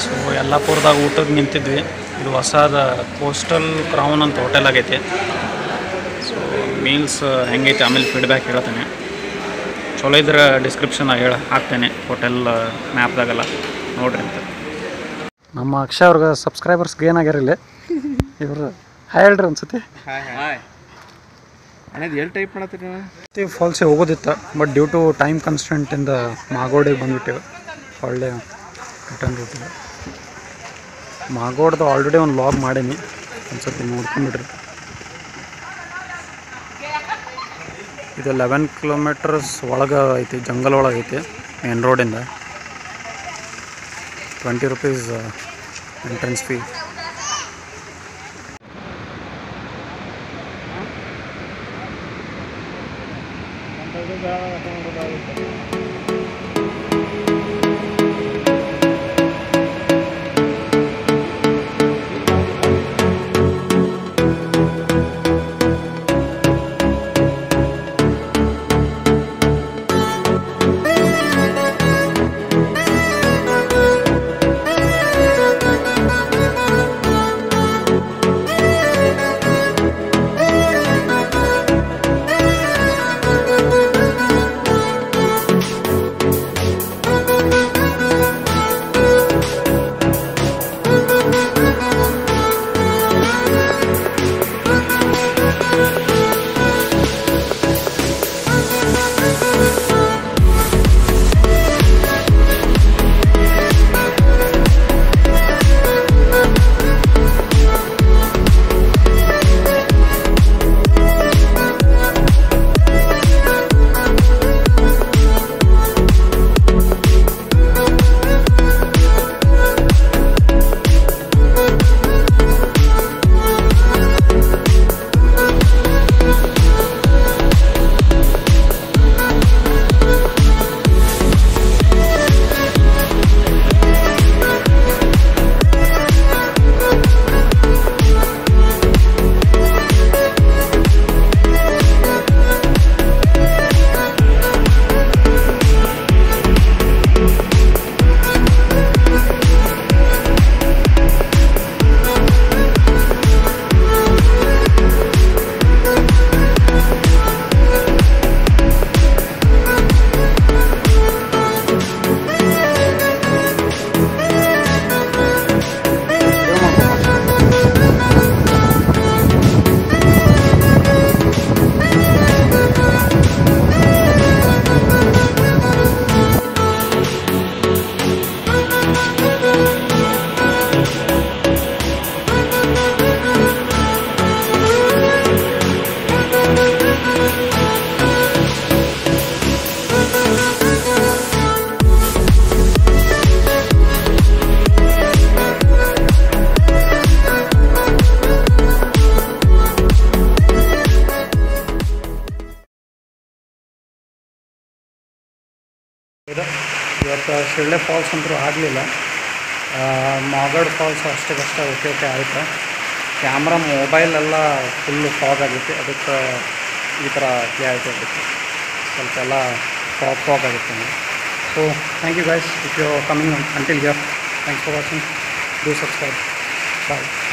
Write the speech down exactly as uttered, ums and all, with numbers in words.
So ಯಲ್ಲಾಪುರದಾಗ ಊಟಕ್ಕೆ ನಿಂತಿದ್ವಿ. ಇದು ಹೊಸದ ಕೋಸ್ಟಲ್ ಕ್ರೌನ್ ಅಂತ ಹೋಟೆಲ್ ಆಗೈತೆ. ಸೊ ಮೀಲ್ಸ್ ಹೆಂಗೈತೆ ಆಮೇಲೆ ಫೀಡ್ಬ್ಯಾಕ್ ಹೇಳ್ತೇನೆ. ಚಲೋ ಇದ್ರೆ ಡಿಸ್ಕ್ರಿಪ್ಷನ್ ಹೇಳ ಹಾಕ್ತೇನೆ, ಹೋಟೆಲ್ ಮ್ಯಾಪ್ದಾಗೆಲ್ಲ ನೋಡ್ರಿ ಅಂತ. ನಮ್ಮ ಅಕ್ಷಯ್ ಅವ್ರಿಗೆ ಸಬ್ಸ್ಕ್ರೈಬರ್ಸ್ಗೆ ಏನಾಗ್ಯಾರಿಲ್ಲ ಇವರು ಹಾಯ್ ಹೇಳ್ರಿ ಅನ್ಸುತ್ತೆ. ಎಲ್ಲಿ ಟೈಪ್ ಮಾಡತ್ತೀರಿ? ಫಾಲ್ಸಿಗೆ ಹೋಗೋದಿತ್ತು, ಬಟ್ ಡ್ಯೂ ಟು ಟೈಮ್ ಕನ್ಸ್ಟೆಂಟಿಂದ ಮಾಗೋಡಿಗೆ ಬಂದುಬಿಟ್ಟೇವೆ. ಒಳ್ಳೆ ರಿಟರ್ನ್ ರೂಟಿಗೆ ಮಾಗೋಡ್ದು ಆಲ್ರೆಡಿ ಒಂದು ಲಾಗ್ ಮಾಡೀನಿ, ಅನ್ಸುತ್ತೆ ನೋಡ್ಕೊಂಬಿಡ್ರಿ. ಇದು ಲೆವೆನ್ ಕಿಲೋಮೀಟರ್ಸ್ ಒಳಗೆ ಐತಿ, ಜಂಗಲ್ ಒಳಗೆ ಐತಿ ಮೇನ್ ರೋಡಿಂದ. Twenty rupees entrance fee. ಇವತ್ತು ಶಿಳ್ಳೆ ಫಾಲ್ಸ್ ಅಂತೂ ಆಗಲಿಲ್ಲ, ಮಾಗಡ್ ಫಾಲ್ಸ್ ಅಷ್ಟಕ್ಕಷ್ಟೇ ಓಕೆ ಓಕೆ ಆಯಿತು. ಕ್ಯಾಮ್ರಾ ಮೊಬೈಲೆಲ್ಲ ಫುಲ್ಲು ಫಾಗ್ ಆಗೈತಿ, ಅದಕ್ಕೆ ಈ ಥರ ಪ್ಲೇ ಆಯಿತು. ಅದಕ್ಕೆ ಸ್ವಲ್ಪ ಎಲ್ಲ ಫಾಗ್ ಫಾಗ್ ಆಗುತ್ತೆ. So thank you guys if you coming until here. Thanks for watching. Do subscribe. Bye.